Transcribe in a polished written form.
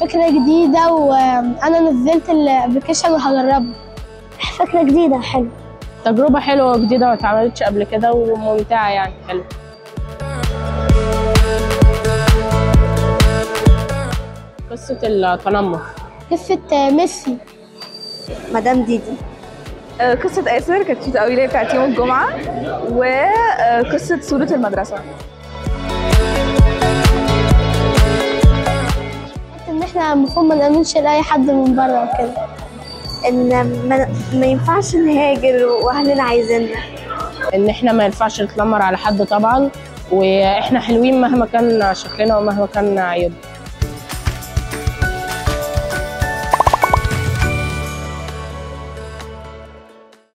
فكرة جديدة وأنا نزلت الابلكيشن وهجربه. فكرة جديدة حلوة. تجربة حلوة وجديدة ما اتعملتش قبل كده وممتعة يعني حلوة. قصة التنمر. قصة ميسي. مدام ديدي. قصة آسر كانت كيوت قوي اللي هي بتاعت يوم الجمعة، وقصة صورة المدرسة. إن إحنا المفروض ما نأمنش لأي حد من بره وكده. إن ما ينفعش نهاجر وأهلنا عايزيننا. إن إحنا ما ينفعش نتنمر على حد طبعا، وإحنا حلوين مهما كان شكلنا ومهما كان عيوبنا.